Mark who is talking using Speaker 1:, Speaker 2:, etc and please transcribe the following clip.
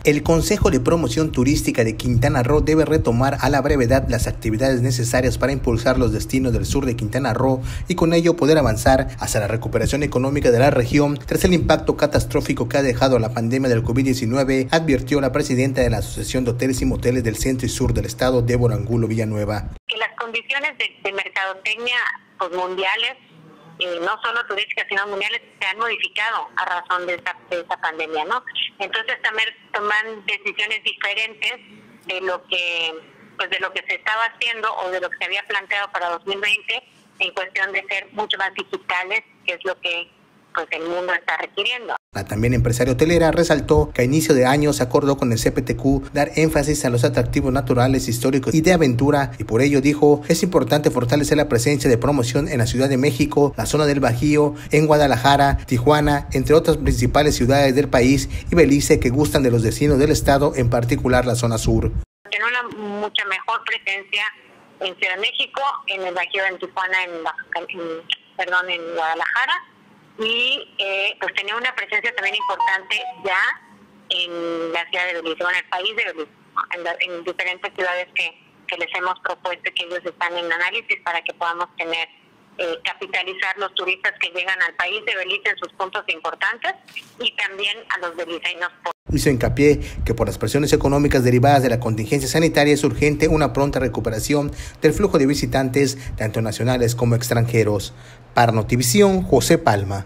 Speaker 1: El Consejo de Promoción Turística de Quintana Roo debe retomar a la brevedad las actividades necesarias para impulsar los destinos del sur de Quintana Roo y con ello poder avanzar hacia la recuperación económica de la región tras el impacto catastrófico que ha dejado la pandemia del COVID-19, advirtió la presidenta de la Asociación de Hoteles y Moteles del Centro y Sur del Estado, Débora Angulo Villanueva.
Speaker 2: Que las condiciones de mercadotecnia mundiales, no solo turísticas sino mundiales, se han modificado a razón de esta pandemia, ¿no? Entonces también toman decisiones diferentes de lo que se estaba haciendo o de lo que se había planteado para 2020 en cuestión de ser mucho más digitales, que es lo que el mundo está requiriendo.
Speaker 1: La también empresaria hotelera resaltó que a inicio de año se acordó con el CPTQ dar énfasis a los atractivos naturales, históricos y de aventura, y por ello dijo es importante fortalecer la presencia de promoción en la Ciudad de México, la zona del Bajío, en Guadalajara, Tijuana, entre otras principales ciudades del país, y Belice, que gustan de los destinos del estado, en particular la zona sur.
Speaker 2: Tiene una mucha mejor presencia en Ciudad de México, en el Bajío, en Tijuana, en Guadalajara, y tenía una presencia también importante ya en la ciudad de Belice, en el país de Belice, en diferentes ciudades que les hemos propuesto, que ellos están en análisis para que podamos capitalizar los turistas que llegan al país de Belice en sus puntos importantes y también a los beliceños.
Speaker 1: Hizo hincapié que por las presiones económicas derivadas de la contingencia sanitaria es urgente una pronta recuperación del flujo de visitantes, tanto nacionales como extranjeros. Para Notivisión, José Palma.